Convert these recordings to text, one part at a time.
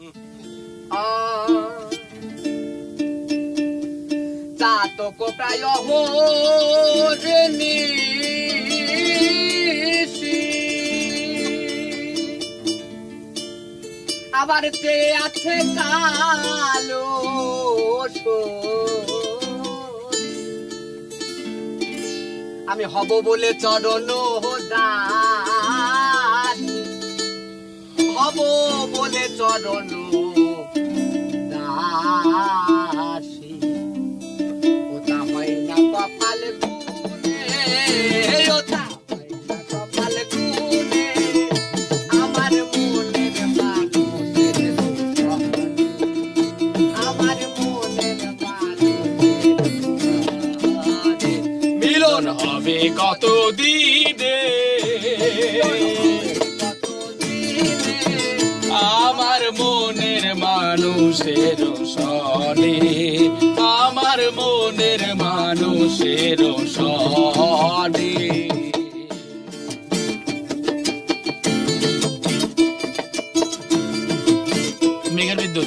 চাতক প্রায় হরেনি আবার চেয়ে আছে কালো আমি হব বলে চরণ দাসী হব বলে চরণ দাসী ওটা হয় না কপাল গুনে ওটা হয় না কপাল গুনে আমার মনের মানুষের আমার মনের মানুষের মিলন হবে কত দিনে আমার মনের মানুষের সনে আমার মনের মানুষের সনে মেঘের বিদ্যুৎ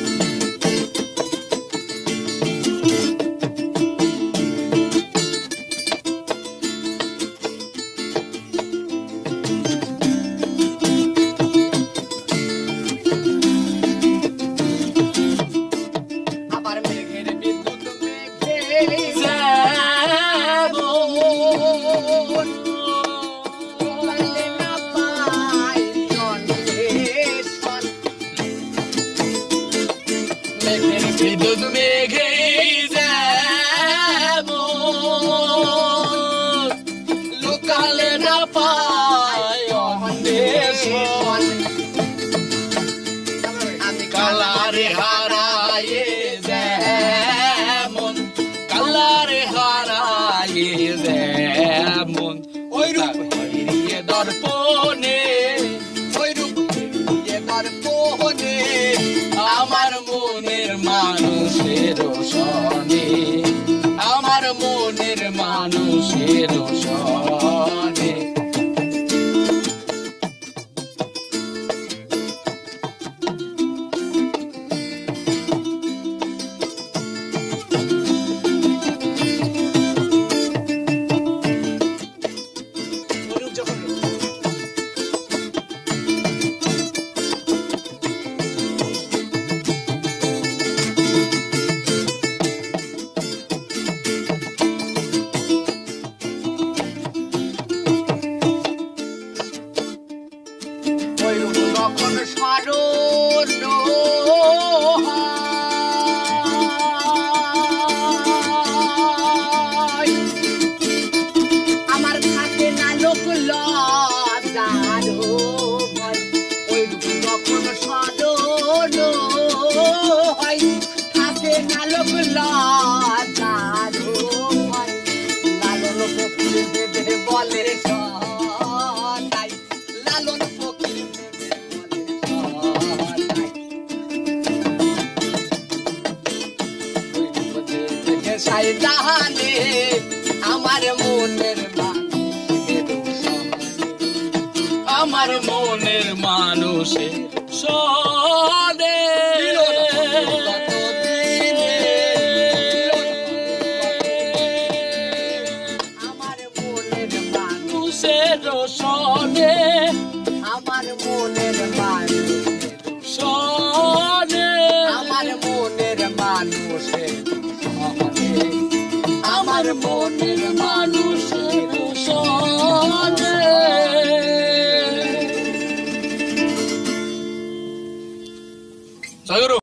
বিদ্যুৎ মেঘে লোকালে না পায় আমি কালারে হারায়ে যেমন কালারে হারায়ে যেমন ওই রূপ হইরিয়ে দর্পণে ওই রূপ হইরিয়ে দর্পণে আমার মনের মানুষের সনে আমার মনের মানুষের সনে আমার থাকে না লোক লজ্জার ভয় ওই যখন স্মরণ হয় থাকে না লোক লজ্জার ভয় লালন ফকির দেবে বলে সদাই লালন ফকির জাহানে আমার মনের আমার মনের মানুষের সনে আমার মনের মানুষের সনে আমার মনের মানুষের সনে আমার মনের মানুষের আমার মনের